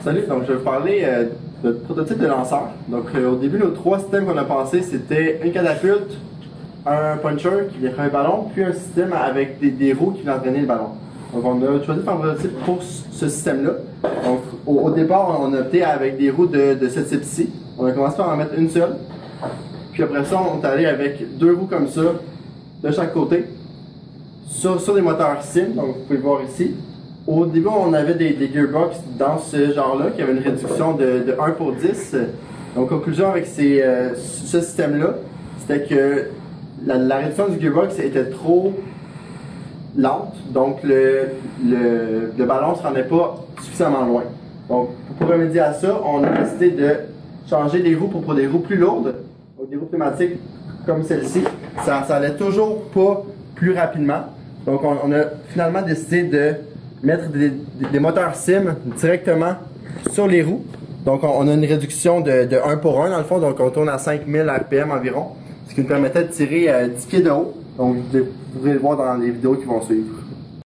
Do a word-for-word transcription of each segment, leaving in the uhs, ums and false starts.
Salut, donc je vais vous parler euh, de notre prototype de lanceur. Donc euh, au début, nos trois systèmes qu'on a pensé, c'était une catapulte, un puncher qui viendrait un ballon, puis un système avec des, des roues qui viennent entraîner le ballon. Donc on a choisi de faire un prototype pour ce système-là. Donc au, au départ, on a opté avec des roues de, de ce type-ci. On a commencé par en mettre une seule. Puis après ça, on est allé avec deux roues comme ça, de chaque côté, sur, sur des moteurs sim, donc vous pouvez le voir ici. Au début, on avait des, des gearbox dans ce genre-là, qui avait une réduction de, de un pour dix. Donc, conclusion avec ces, euh, ce système-là, c'était que la, la réduction du gearbox était trop lente, donc le, le, le ballon ne se rendait pas suffisamment loin. Donc, pour remédier à ça, on a décidé de changer les roues pour, pour des roues plus lourdes, donc des roues pneumatiques comme celle-ci. Ça, ça allait toujours pas plus rapidement. Donc, on, on a finalement décidé de mettre des, des, des moteurs sim directement sur les roues. Donc on, on a une réduction de, de un pour un dans le fond, donc on tourne à cinq mille R P M environ, ce qui nous permettait de tirer euh, dix pieds de haut. Donc vous pourrez le voir dans les vidéos qui vont suivre.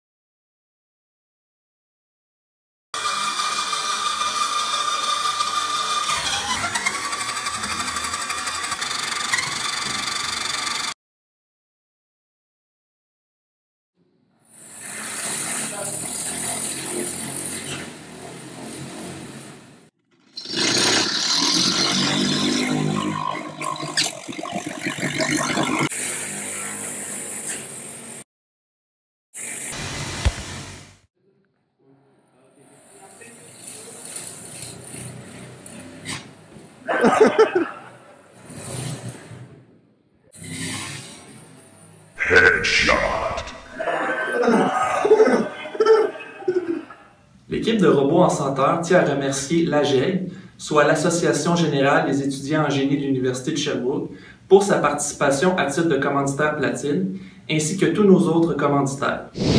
Headshot. L'équipe de robots en senteur tient à remercier l'A G E G, soit l'Association générale des étudiants en génie de l'Université de Sherbrooke, pour sa participation à titre de commanditaire platine, ainsi que tous nos autres commanditaires.